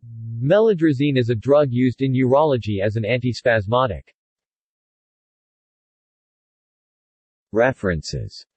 Meladrazine is a drug used in urology as an antispasmodic. References